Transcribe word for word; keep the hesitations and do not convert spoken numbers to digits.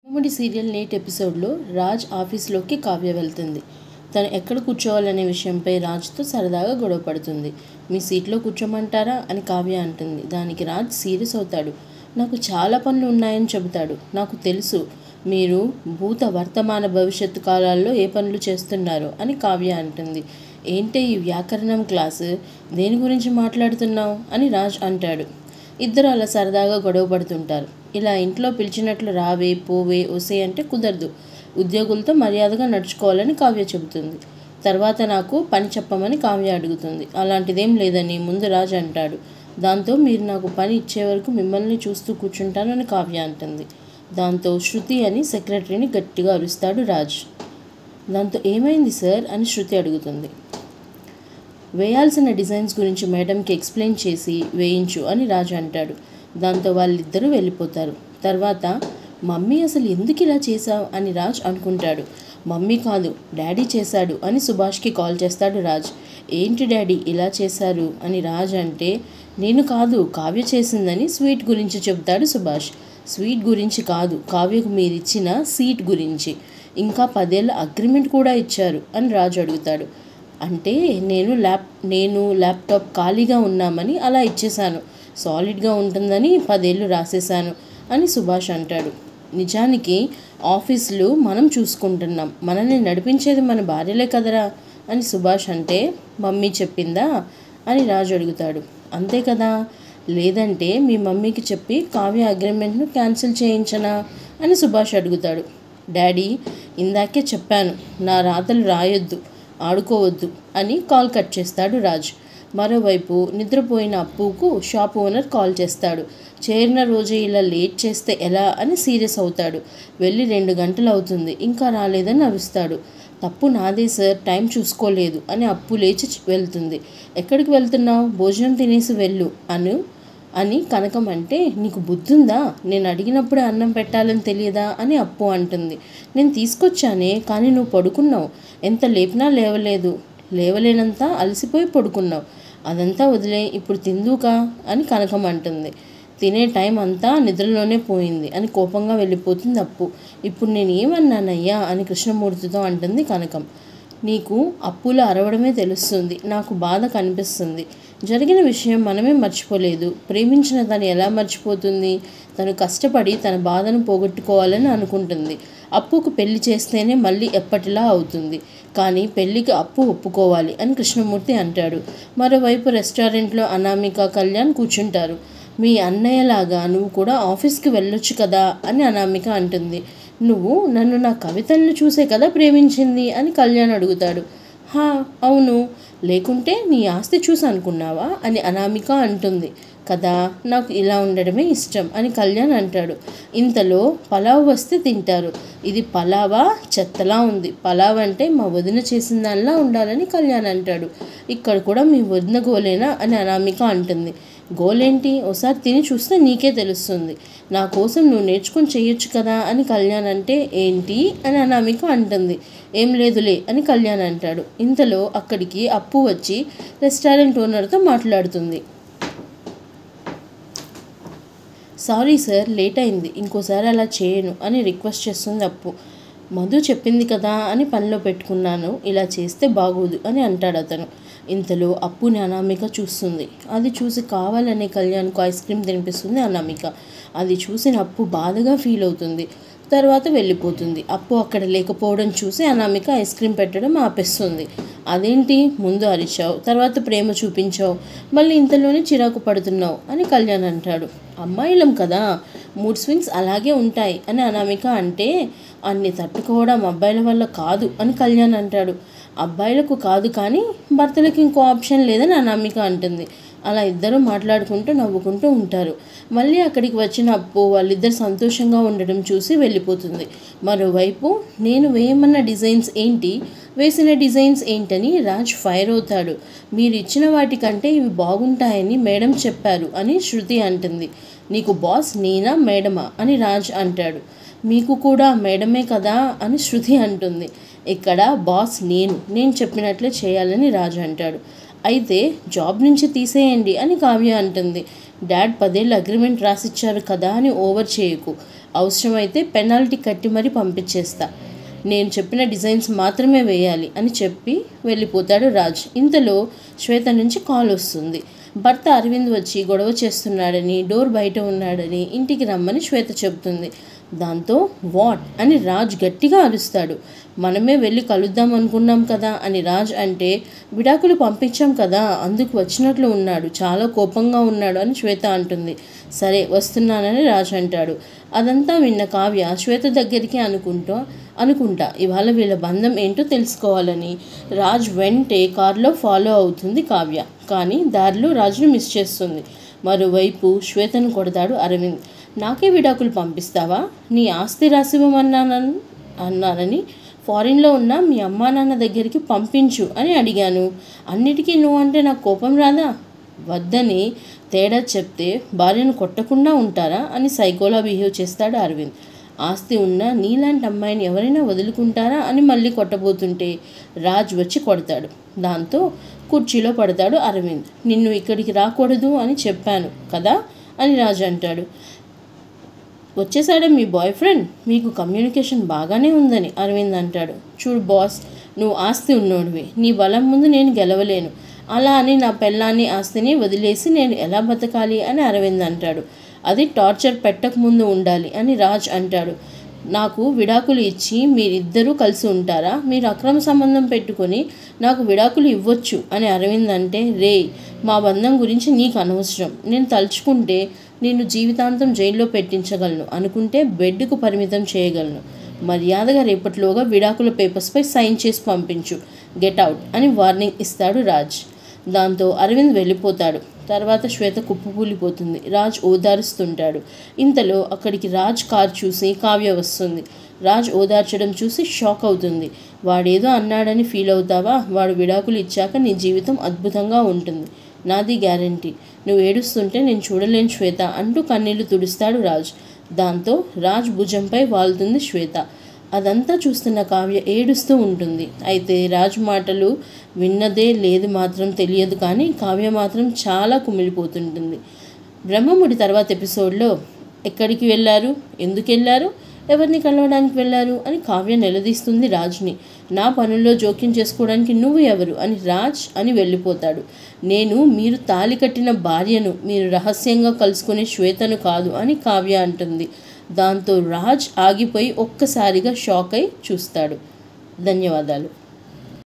Comedy serial నేటి ఎపిసోడ్లో రాజ్ ఆఫీస్లోకి కావ్య వెళ్తుంది. తను ఎక్కడ కూర్చోవాలనే విషయంపై రాజ్తో సరదాగా గొడవ పడుతుంది. మీ సీట్లో కూర్చోమంటారా అని కావ్య అంటుంది. దానికి రాజ్ సీరియస్ అవుతాడు. నాకు చాలా పనులు ఉన్నాయని చెబుతాడు. నాకు తెలుసు మీరు భూత వర్తమాన భవిష్యత్తు కాలాల్లో ఏ పనులు చేస్తున్నారో అని కావ్య అంటుంది. ఏంటే ఈ వ్యాకరణం క్లాసు, దేని గురించి మాట్లాడుతున్నావు అని రాజ్ అంటాడు. ఇద్దరు అలా సరదాగా గొడవ పడుతుంటారు. ఇలా ఇంట్లో పిలిచినట్లు రావే పోవే ఒసే అంటే కుదరదు. ఉద్యోగులతో మర్యాదగా నడుచుకోవాలని కావ్య చెబుతుంది. తర్వాత నాకు పని చెప్పమని కావ్య అడుగుతుంది. అలాంటిదేం లేదని ముందు రాజ్ అంటాడు. దాంతో మీరు నాకు పని ఇచ్చే వరకు మిమ్మల్ని చూస్తూ కూర్చుంటాను అని కావ్య అంటుంది. దాంతో శృతి అని సెక్రటరీని గట్టిగా అరుస్తాడు రాజ్. దాంతో ఏమైంది సార్ అని శృతి అడుగుతుంది. వేయాల్సిన డిజైన్స్ గురించి మేడంకి ఎక్స్ప్లెయిన్ చేసి వేయించు అని రాజ్ అంటాడు. దాంతో వాళ్ళిద్దరూ వెళ్ళిపోతారు. తర్వాత మమ్మీ అసలు ఎందుకు ఇలా చేశావు అని రాజ్ అనుకుంటాడు. మమ్మీ కాదు డాడీ చేశాడు అని సుభాష్కి కాల్ చేస్తాడు రాజ్. ఏంటి డాడీ ఇలా చేశారు అని రాజ్ అంటే, నేను కాదు కావ్య చేసిందని స్వీట్ గురించి చెబుతాడు సుభాష్. స్వీట్ గురించి కాదు, కావ్యకు మీరిచ్చిన సీట్ గురించి. ఇంకా పదేళ్ళ అగ్రిమెంట్ కూడా ఇచ్చారు అని రాజ్ అడుగుతాడు. అంటే నేను ల్యాప్ నేను ల్యాప్టాప్ ఖాళీగా ఉన్నామని అలా ఇచ్చేశాను, సాలిడ్గా ఉంటుందని పదేళ్ళు రాసేశాను అని సుభాష్ అంటాడు. నిజానికి ఆఫీసులు మనం చూసుకుంటున్నాం, మనల్ని నడిపించేది మన భార్యలే కదరా అని సుభాష్ అంటే, మమ్మీ చెప్పిందా అని రాజు అడుగుతాడు. అంతే కదా, లేదంటే మీ మమ్మీకి చెప్పి కావ్య అగ్రిమెంట్ను క్యాన్సిల్ చేయించనా అని సుభాష్ అడుగుతాడు. డాడీ ఇందాకే చెప్పాను, నా రాతలు రాయొద్దు, ఆడుకోవద్దు అని కాల్ కట్ చేస్తాడు రాజ్. మరోవైపు నిద్రపోయిన అప్పుకు షాప్ ఓనర్ కాల్ చేస్తాడు. చేరిన రోజే ఇలా లేట్ చేస్తే ఎలా అని సీరియస్ అవుతాడు. వెళ్ళి రెండు గంటలు అవుతుంది, ఇంకా రాలేదని అరుస్తాడు. తప్పు నాదే సార్, టైం చూసుకోలేదు అని అప్పు లేచి వెళ్తుంది. ఎక్కడికి వెళ్తున్నావు, భోజనం తినేసి వెళ్ళు అను అని కనకం అంటే, నీకు బుద్ధుందా, నేను అడిగినప్పుడే అన్నం పెట్టాలని తెలియదా అని అప్పు అంటుంది. నేను తీసుకొచ్చానే, కానీ నువ్వు పడుకున్నావు, ఎంత లేపినా లేవలేదు, లేవలేనంత అలసిపోయి పడుకున్నావు, అదంతా వదిలే ఇప్పుడు తిందుకా అని కనకం అంటుంది. తినే టైం అంతా నిద్రలోనే పోయింది అని కోపంగా వెళ్ళిపోతుంది అప్పు. ఇప్పుడు నేను ఏమన్నానయ్యా అని కృష్ణమూర్తితో అంటుంది కనకం. నీకు అప్పులో అరవడమే తెలుస్తుంది, నాకు బాధ కనిపిస్తుంది. జరిగిన విషయం మనమే మర్చిపోలేదు, ప్రేమించిన తను ఎలా మర్చిపోతుంది? తను కష్టపడి తన బాధను పోగొట్టుకోవాలని అనుకుంటుంది. అప్పుకు పెళ్లి చేస్తేనే మళ్ళీ ఎప్పటిలా అవుతుంది, కానీ పెళ్లికి అప్పు ఒప్పుకోవాలి అని కృష్ణమూర్తి అంటాడు. మరోవైపు రెస్టారెంట్లో అనామిక, కళ్యాణ్ కూర్చుంటారు. మీ అన్నయ్యలాగా నువ్వు కూడా ఆఫీస్కి వెళ్ళొచ్చు కదా అని అనామిక అంటుంది. నువ్వు నన్ను నా కవితలను చూసే కదా ప్రేమించింది అని కళ్యాణ్ అడుగుతాడు. హా అవును, లేకుంటే నీ ఆస్తి చూసి అనుకున్నావా అని అనామిక అంటుంది. కదా, నాకు ఇలా ఉండడమే ఇష్టం అని కళ్యాణ్ అంటాడు. ఇంతలో పలావ్ వస్తే తింటారు. ఇది పలావా, చెత్తలా ఉంది, పలావ్ అంటే మా వదిన చేసిన దానిలా ఉండాలని కళ్యాణ్ అంటాడు. ఇక్కడ కూడా మీ వదిన గోలేనా అని అనామిక అంటుంది. గోలేంటి, ఒకసారి తిని చూస్తే నీకే తెలుస్తుంది, నా కోసం నువ్వు నేర్చుకొని చేయొచ్చు కదా అని కళ్యాణ్ అంటే, ఏంటి అని అనామిక అంటుంది. ఏం లేదులే అని కళ్యాణ్ అంటాడు. ఇంతలో అక్కడికి అప్పు వచ్చి రెస్టారెంట్ ఓనర్తో మాట్లాడుతుంది. సారీ సార్, లేట్ అయింది, ఇంకోసారి అలా చేయను అని రిక్వెస్ట్ చేస్తుంది అప్పు. మధు చెప్పింది కదా అని పనిలో పెట్టుకున్నాను, ఇలా చేస్తే బాగోదు అని అంటాడు అతను. ఇంతలో అప్పుని అనామిక చూస్తుంది. అది చూసి కావాలనే కళ్యాణ్కు ఐస్ క్రీమ్ తినిపిస్తుంది అనామిక. అది చూసిన అప్పు బాధగా ఫీల్ అవుతుంది. తర్వాత వెళ్ళిపోతుంది. అప్పు అక్కడ లేకపోవడం చూసి అనామిక ఐస్ క్రీమ్ పెట్టడం ఆపేస్తుంది. అదేంటి, ముందు అరిచావు, తర్వాత ప్రేమ చూపించావు, మళ్ళీ ఇంతలోనే చిరాకు పడుతున్నావు అని కళ్యాణ్ అంటాడు. అమ్మాయిలం కదా, మూడ్ స్వింగ్స్ అలాగే ఉంటాయి అని అనామిక అంటే, అన్ని తట్టుకోవడం అబ్బాయిల వల్ల కాదు అని కళ్యాణ్ అంటాడు. అబ్బాయిలకు కాదు కానీ భర్తలకు ఇంకో ఆప్షన్ లేదని అనామిక అంటుంది. అలా ఇద్దరు మాట్లాడుకుంటూ నవ్వుకుంటూ ఉంటారు. మళ్ళీ అక్కడికి వచ్చిన అప్పు వాళ్ళిద్దరు సంతోషంగా ఉండడం చూసి వెళ్ళిపోతుంది. మరోవైపు నేను వేయమన్న డిజైన్స్ ఏంటి, వేసిన డిజైన్స్ ఏంటని రాజ్ ఫైర్ అవుతాడు. మీరు ఇచ్చిన వాటికంటే ఇవి బాగుంటాయని మేడం చెప్పారు అని శృతి అంటుంది. నీకు బాస్ నేనా మేడమా అని రాజ్ అంటాడు. మీకు కూడా మేడమే కదా అని శృతి అంటుంది. ఇక్కడ బాస్ నేను, నేను చెప్పినట్లే చేయాలని రాజ్ అంటాడు. అయితే జాబ్ నుంచి తీసేయండి అని కావ్య అంటుంది. డాడ్ పదేళ్ళు అగ్రిమెంట్ రాసిచ్చారు కదా అని ఓవర్ చేయకు, అవసరమైతే పెనాల్టీ కట్టి మరీ పంపించేస్తా, నేను చెప్పిన డిజైన్స్ మాత్రమే వేయాలి అని చెప్పి వెళ్ళిపోతాడు రాజ్. ఇంతలో శ్వేత నుంచి కాల్ వస్తుంది. భర్త అరవింద్ వచ్చి గొడవ చేస్తున్నాడని, డోర్ బయట ఉన్నాడని ఇంటికి రమ్మని శ్వేత చెబుతుంది. దాంతో వాట్ అని రాజ్ గట్టిగా అరుస్తాడు. మనమే వెళ్ళి కలుద్దాం అనుకున్నాం కదా అని రాజ్ అంటే, విడాకులు పంపించాం కదా అందుకు వచ్చినట్లు ఉన్నాడు, చాలా కోపంగా ఉన్నాడు అని శ్వేత అంటుంది. సరే వస్తున్నానని రాజ్ అంటాడు. అదంతా విన్న కావ్య శ్వేత దగ్గరికి అనుకుంటూ అనుకుంటా ఇవాళ వీళ్ళ బంధం ఏంటో తెలుసుకోవాలని రాజ్ వెంటే కారులో ఫాలో అవుతుంది కావ్య. కానీ దారిలో రాజును మిస్ చేస్తుంది. మరోవైపు శ్వేతను కొడతాడు అరవింద్. నాకే విడాకులు పంపిస్తావా, నీ ఆస్తి రాసివ్వమన్నానని అన్నానని ఫారిన్లో ఉన్న మీ అమ్మా నాన్న దగ్గరికి పంపించు అని అడిగాను, అన్నిటికీ నువ్వు అంటే నాకు కోపం రాదా, వద్దని తేడా చెప్తే భార్యను కొట్టకుండా ఉంటారా అని సైకోలా బిహేవ్ చేస్తాడు అరవింద్. ఆస్తి ఉన్న నీలాంటి అమ్మాయిని ఎవరైనా వదులుకుంటారా అని మళ్ళీ కొట్టబోతుంటే రాజ్ వచ్చి కొడతాడు. దాంతో కుర్చీలో పడతాడు అరవింద్. నిన్ను ఇక్కడికి రాకూడదు అని చెప్పాను కదా అని రాజ్ అంటాడు. వచ్చేసాడే మీ బాయ్ ఫ్రెండ్, మీకు కమ్యూనికేషన్ బాగానే ఉందని అరవింద్ అంటాడు. చూడు బాస్, నువ్వు ఆస్తి ఉన్నోడివి, నీ బలం ముందు నేను గెలవలేను, అలా అని నా పెళ్ళాన్ని ఆస్తిని వదిలేసి నేను ఎలా బతకాలి అని అరవింద్ అంటాడు. అది టార్చర్ పెట్టకముందు ఉండాలి అని రాజ్ అంటాడు. నాకు విడాకులు ఇచ్చి మీరిద్దరూ కలిసి ఉంటారా, మీరు అక్రమ సంబంధం పెట్టుకొని నాకు విడాకులు ఇవ్వచ్చు అని అరవింద్ అంటే, రే మా బంధం గురించి నీకు అనవసరం, నేను తలుచుకుంటే నిన్ను జీవితాంతం జైల్లో పెట్టించగలను, అనుకుంటే బెడ్కు పరిమితం చేయగలను, మర్యాదగా రేపటిలోగా విడాకుల పేపర్స్పై సైన్ చేసి పంపించు, గెట్ అవుట్ అని వార్నింగ్ ఇస్తాడు రాజ్. దాంతో అరవింద్ వెళ్ళిపోతాడు. తర్వాత శ్వేత కుప్పకూలిపోతుంది. రాజ్ ఓదారుస్తుంటాడు. ఇంతలో అక్కడికి రాజ్ కార్ చూసి కావ్య వస్తుంది. రాజ్ ఓదార్చడం చూసి షాక్ అవుతుంది. వాడేదో అన్నాడని ఫీల్ అవుతావా, వాడు విడాకులు ఇచ్చాక నీ జీవితం అద్భుతంగా ఉంటుంది, నాది గ్యారంటీ, నువ్వు ఏడుస్తుంటే నేను చూడలేను శ్వేత అంటూ కన్నీళ్లు తుడుస్తాడు రాజ్. దాంతో రాజ్ భుజంపై వాలుతుంది శ్వేత. అదంతా చూస్తున్న కావ్య ఏడుస్తూ ఉంటుంది. అయితే రాజ్ మాటలు విన్నదే లేదు మాత్రం తెలియదు, కానీ కావ్య మాత్రం చాలా కుమిలిపోతుంటుంది. బ్రహ్మముడి తర్వాత ఎపిసోడ్లో ఎక్కడికి వెళ్ళారు, ఎందుకు వెళ్ళారు, ఎవరిని కలవడానికి వెళ్ళారు అని కావ్య నిలదీస్తుంది రాజ్ని. నా పనుల్లో జోక్యం చేసుకోవడానికి నువ్వు ఎవరు అని రాజ్ అని వెళ్ళిపోతాడు. నేను మీరు తాళి కట్టిన భార్యను, మీరు రహస్యంగా కలుసుకునే శ్వేతను కాదు అని కావ్య అంటుంది. దాంతో రాజ్ ఆగిపోయి ఒక్కసారిగా షాక్ అయి చూస్తాడు. ధన్యవాదాలు.